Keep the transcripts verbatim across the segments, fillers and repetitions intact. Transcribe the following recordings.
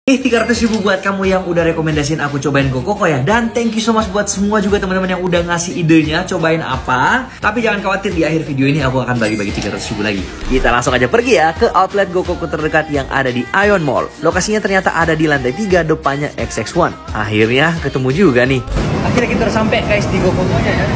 tiga ratus ribu buat kamu yang udah rekomendasiin aku cobain GoCoco ya. Dan thank you so much buat semua juga teman-teman yang udah ngasih idenya cobain apa. Tapi jangan khawatir, di akhir video ini aku akan bagi-bagi tiga ratus ribu lagi. Kita langsung aja pergi ya ke outlet GoCoco terdekat yang ada di Ion Mall. Lokasinya ternyata ada di lantai tiga, depannya X X one. Akhirnya ketemu juga nih. Akhirnya kita udah sampai guys di GoCoco-nya ya.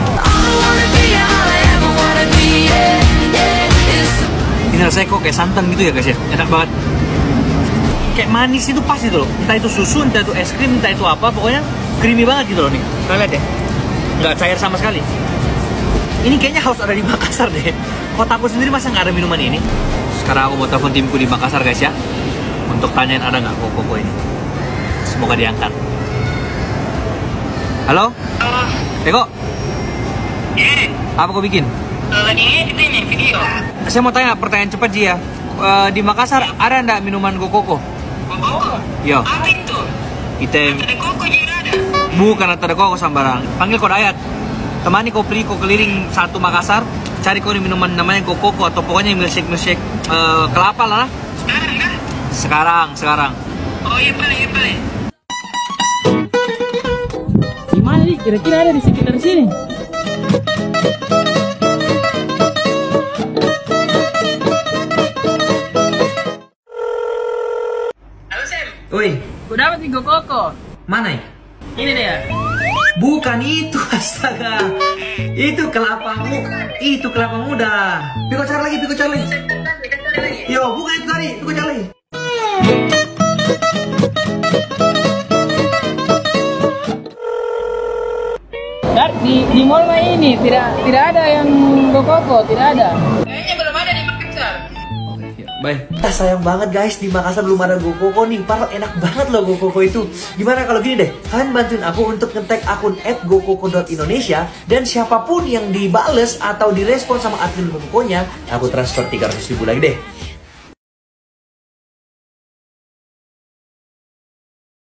Ini rasanya kok kayak santan gitu ya guys ya. Enak banget. Kayak manis itu pas gitu loh. Entah itu susu, entah itu es krim, entah itu apa. Pokoknya creamy banget gitu loh nih. Kalian lihat ya. Nggak cair sama sekali. Ini kayaknya harus ada di Makassar deh. Kotaku sendiri masa nggak ada minuman ini. Sekarang aku mau telepon timku di Makassar guys ya. Untuk tanyain ada nggak GoCoco ini. Semoga diangkat. Halo? Halo. Eko? Iya. Apa kau bikin? Lagi ngedit ini video. Saya mau tanya pertanyaan cepat Ji ya. Uh, di Makassar ada nggak minuman GoCoco? GoCoco? Yo. Apa itu? Item. Ada Koko juga ada. Bukan ada kok sambarang. Panggil kau Dayat. Temani kau pergi kau keliling satu Makassar, cari kau minuman namanya GoCoco atau pokoknya milkshake milkshake uh, kelapa lah. Sekarang kan? Sekarang, sekarang. Oh iya boleh, iya boleh. Di mana nih? Kira-kira ada di sekitar sini? Halo Sam. Oi, Ku dapat nih GoCoco. mana ya? Ini dia. Bukan itu, astaga. Itu kelapa muda. Itu kelapa muda. Piko cari lagi, piko cari lagi. Yo, bukan itu tadi, piko cari lagi. Dar, di di mall mah ini tidak tidak ada yang GoCoco, tidak ada. Kayaknya belum ada di Makassar. Bye. Ah, sayang banget guys, di Makassar belum ada GoCoco nih. Padahal enak banget loh GoCoco itu. Gimana kalau gini deh, kalian bantuin aku untuk nge-tag akun at gococo dot indonesia. Dan siapapun yang dibales atau direspon sama admin GoCoco-nya, aku transfer tiga ratus ribu lagi deh.